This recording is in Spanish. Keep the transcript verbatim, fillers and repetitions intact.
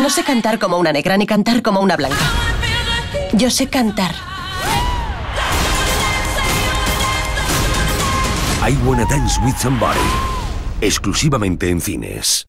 no sé cantar como una negra ni cantar como una blanca. Yo sé cantar. I Wanna Dance with Somebody. Exclusivamente en cines.